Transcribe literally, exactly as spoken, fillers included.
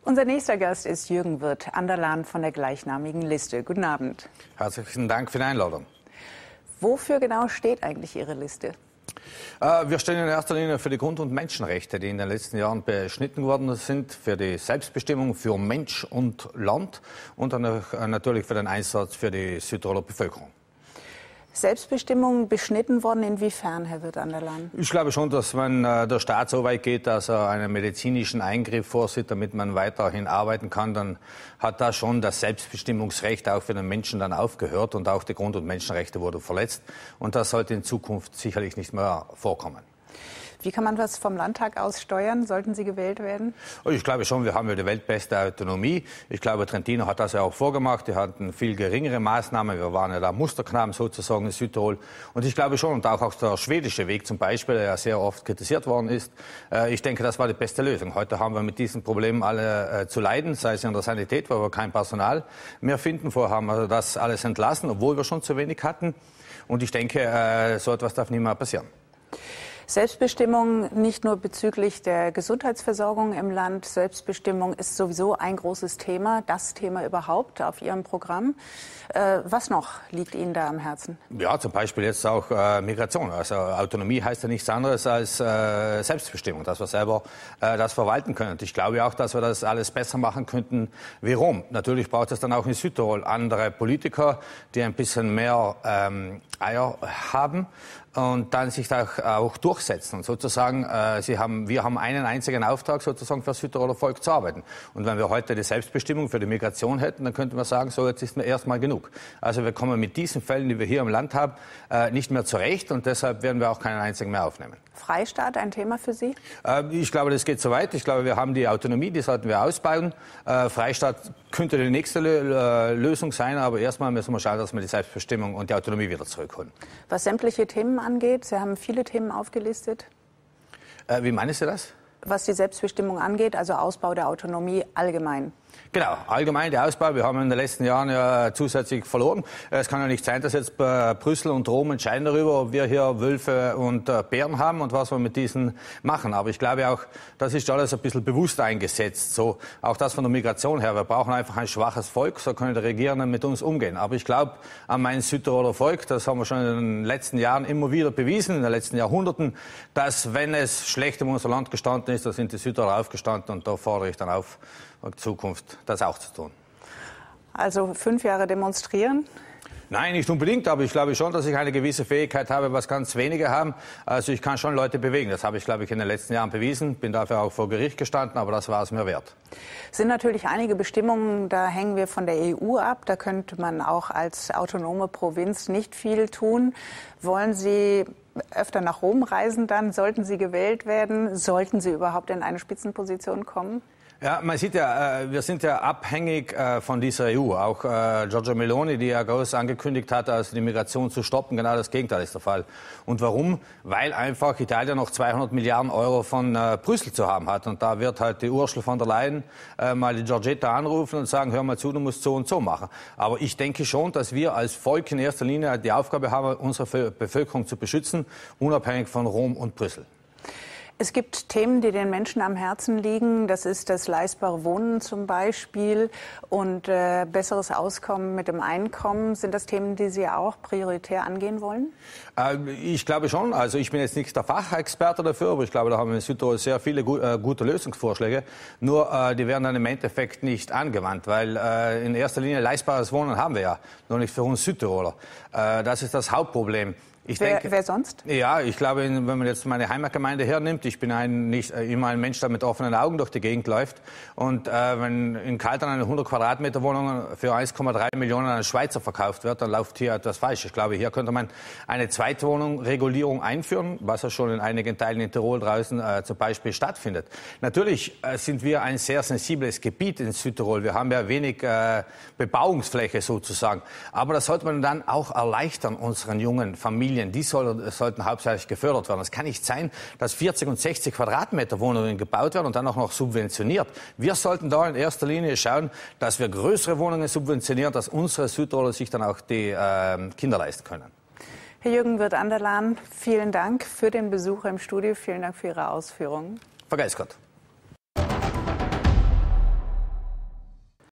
Unser nächster Gast ist Jürgen Wirth Anderlan von der gleichnamigen Liste. Guten Abend. Herzlichen Dank für die Einladung. Wofür genau steht eigentlich Ihre Liste? Äh, wir stehen in erster Linie für die Grund- und Menschenrechte, die in den letzten Jahren beschnitten worden sind, für die Selbstbestimmung, für Mensch und Land und dann natürlich für den Einsatz für die Südtiroler Bevölkerung. Selbstbestimmung beschnitten worden, inwiefern, Herr Wirth Anderlan? Ich glaube schon, dass wenn äh, der Staat so weit geht, dass er einen medizinischen Eingriff vorsieht, damit man weiterhin arbeiten kann, dann hat da schon das Selbstbestimmungsrecht auch für den Menschen dann aufgehört und auch die Grund- und Menschenrechte wurden verletzt. Und das sollte in Zukunft sicherlich nicht mehr vorkommen. Wie kann man das vom Landtag aus steuern? Sollten Sie gewählt werden? Ich glaube schon, wir haben ja die weltbeste Autonomie. Ich glaube, Trentino hat das ja auch vorgemacht. Die hatten viel geringere Maßnahmen. Wir waren ja da Musterknaben sozusagen in Südtirol. Und ich glaube schon, und auch, auch der schwedische Weg zum Beispiel, der ja sehr oft kritisiert worden ist, äh, ich denke, das war die beste Lösung. Heute haben wir mit diesen Problemen alle äh, zu leiden, sei es in der Sanität, weil wir kein Personal mehr finden. Vorher haben wir das alles entlassen, obwohl wir schon zu wenig hatten. Und ich denke, äh, so etwas darf nicht mehr passieren. Selbstbestimmung nicht nur bezüglich der Gesundheitsversorgung im Land. Selbstbestimmung ist sowieso ein großes Thema, das Thema überhaupt auf Ihrem Programm. Äh, was noch liegt Ihnen da am Herzen? Ja, zum Beispiel jetzt auch äh, Migration. Also Autonomie heißt ja nichts anderes als äh, Selbstbestimmung, dass wir selber äh, das verwalten können. Und ich glaube auch, dass wir das alles besser machen könnten wie Rom. Natürlich braucht es dann auch in Südtirol andere Politiker, die ein bisschen mehr ähm, Eier haben und dann sich da auch durchsetzen. Und sozusagen, äh, sie haben, wir haben einen einzigen Auftrag, sozusagen für das Südtiroler Volk zu arbeiten. Und wenn wir heute die Selbstbestimmung für die Migration hätten, dann könnte man sagen, so jetzt ist mir erstmal genug. Also wir kommen mit diesen Fällen, die wir hier im Land haben, äh, nicht mehr zurecht und deshalb werden wir auch keinen einzigen mehr aufnehmen. Freistaat ein Thema für Sie? Äh, ich glaube, das geht so weit. Ich glaube, wir haben die Autonomie, die sollten wir ausbauen. Äh, Freistaat könnte die nächste Lö Lösung sein, aber erstmal müssen wir schauen, dass wir die Selbstbestimmung und die Autonomie wieder zurückholen. Was sämtliche Themen angeht, Sie haben viele Themen aufgelistet. Äh, wie meinen Sie das? Was die Selbstbestimmung angeht, also Ausbau der Autonomie allgemein. Genau, allgemein der Ausbau. Wir haben in den letzten Jahren ja zusätzlich verloren. Es kann ja nicht sein, dass jetzt Brüssel und Rom entscheiden darüber, ob wir hier Wölfe und Bären haben und was wir mit diesen machen. Aber ich glaube auch, das ist alles ein bisschen bewusst eingesetzt. So, auch das von der Migration her. Wir brauchen einfach ein schwaches Volk, so können die Regierenden mit uns umgehen. Aber ich glaube an mein Südtiroler Volk, das haben wir schon in den letzten Jahren immer wieder bewiesen, in den letzten Jahrhunderten, dass wenn es schlecht um unser Land gestanden ist, da sind die Südtiroler aufgestanden und da fordere ich dann auf, in Zukunft das auch zu tun. Also fünf Jahre demonstrieren? Nein, nicht unbedingt, aber ich glaube schon, dass ich eine gewisse Fähigkeit habe, was ganz wenige haben. Also ich kann schon Leute bewegen. Das habe ich, glaube ich, in den letzten Jahren bewiesen. Bin dafür auch vor Gericht gestanden, aber das war es mir wert. Es sind natürlich einige Bestimmungen, da hängen wir von der E U ab. Da könnte man auch als autonome Provinz nicht viel tun. Wollen Sie öfter nach Rom reisen dann? Sollten Sie gewählt werden? Sollten Sie überhaupt in eine Spitzenposition kommen? Ja, man sieht ja, wir sind ja abhängig von dieser E U. Auch Giorgia Meloni, die ja groß angekündigt hat, also die Migration zu stoppen, genau das Gegenteil ist der Fall. Und warum? Weil einfach Italien noch zweihundert Milliarden Euro von Brüssel zu haben hat. Und da wird halt die Ursula von der Leyen mal die Giorgetta anrufen und sagen, hör mal zu, du musst so und so machen. Aber ich denke schon, dass wir als Volk in erster Linie die Aufgabe haben, unsere Bevölkerung zu beschützen, unabhängig von Rom und Brüssel. Es gibt Themen, die den Menschen am Herzen liegen. Das ist das leistbare Wohnen zum Beispiel und äh, besseres Auskommen mit dem Einkommen. Sind das Themen, die Sie auch prioritär angehen wollen? Äh, ich glaube schon. Also ich bin jetzt nicht der Fachexperte dafür, aber ich glaube, da haben wir in Südtirol sehr viele gu äh, gute Lösungsvorschläge. Nur äh, die werden dann im Endeffekt nicht angewandt, weil äh, in erster Linie leistbares Wohnen haben wir ja, nur nicht für uns Südtiroler. Äh, das ist das Hauptproblem. Ich wer, denke, wer sonst? Ja, ich glaube, wenn man jetzt meine Heimatgemeinde hernimmt, ich bin ein, nicht, immer ein Mensch, der mit offenen Augen durch die Gegend läuft. Und äh, wenn in Kaltern eine hundert Quadratmeter Wohnung für eins Komma drei Millionen an einen Schweizer verkauft wird, dann läuft hier etwas falsch. Ich glaube, hier könnte man eine Zweitwohnung-Regulierung einführen, was ja schon in einigen Teilen in Tirol draußen äh, zum Beispiel stattfindet. Natürlich äh, sind wir ein sehr sensibles Gebiet in Südtirol. Wir haben ja wenig äh, Bebauungsfläche sozusagen. Aber das sollte man dann auch erleichtern, unseren jungen Familien. Die soll, sollten hauptsächlich gefördert werden. Es kann nicht sein, dass vierzig und sechzig Quadratmeter Wohnungen gebaut werden und dann auch noch subventioniert. Wir sollten da in erster Linie schauen, dass wir größere Wohnungen subventionieren, dass unsere Südtiroler sich dann auch die äh, Kinder leisten können. Herr Jürgen Wirth Anderlan, vielen Dank für den Besuch im Studio. Vielen Dank für Ihre Ausführungen. Vergeist Gott.